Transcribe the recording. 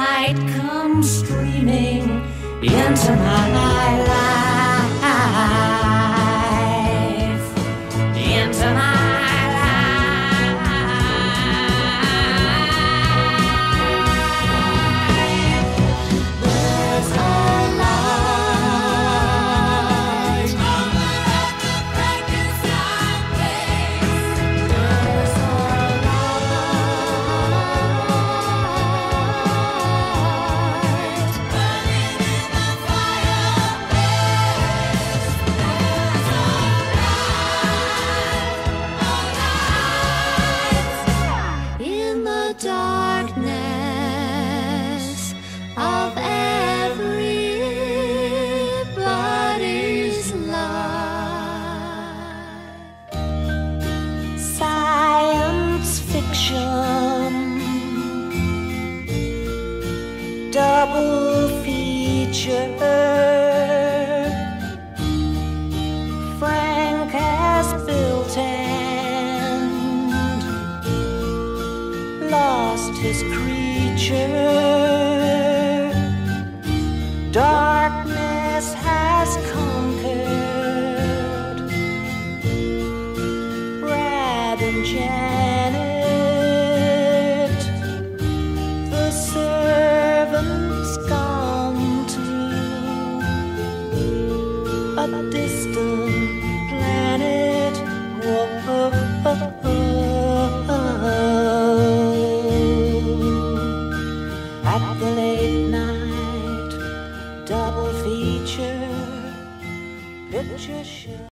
night comes streaming into my life, into my darkness of everybody's life. Science fiction, double feature. Frank has built and lost his creature. Darkness has conquered Brad and Janet. The servant's gone to a distant planet. Whoa. At the late night double feature picture show.